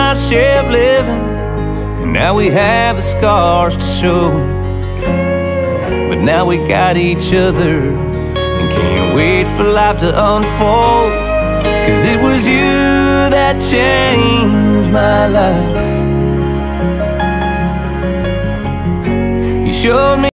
our share of living, and now we have the scars to show. But now we got each other and can't wait for life to unfold. 'Cause it was you that changed my life. You showed me